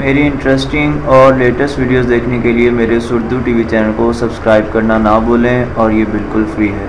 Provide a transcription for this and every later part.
मेरी इंटरेस्टिंग और latest videos देखने के लिए मेरे उर्दू टीवी चैनल को सब्सक्राइब करना ना भूलें और ये बिल्कुल फ्री है।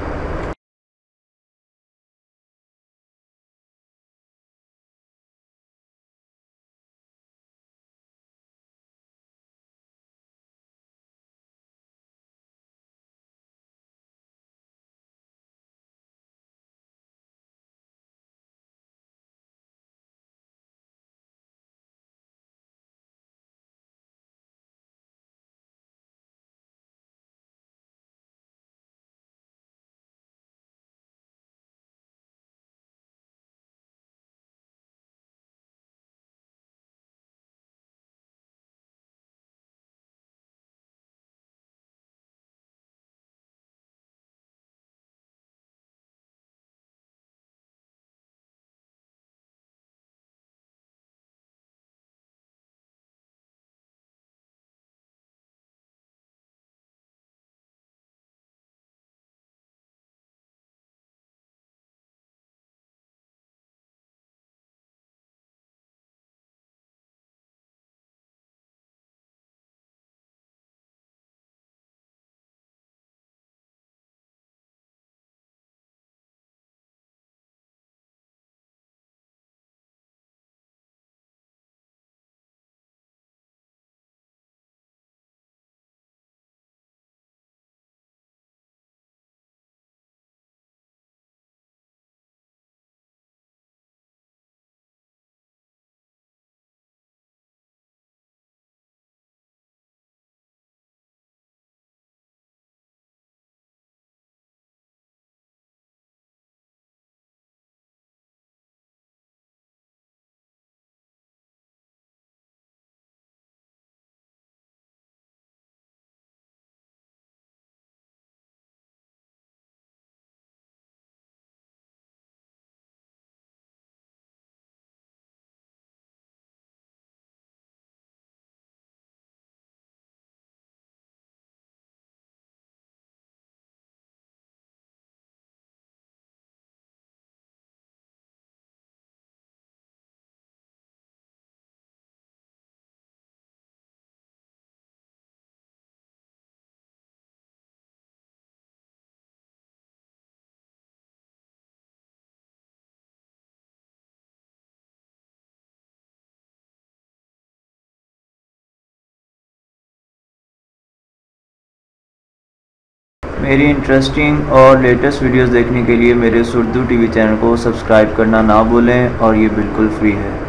मेरी इंटरेस्टिंग और लेटेस्ट वीडियोस देखने के लिए मेरे उर्दू टीवी चैनल को सब्सक्राइब करना ना भूलें और ये बिल्कुल फ्री है।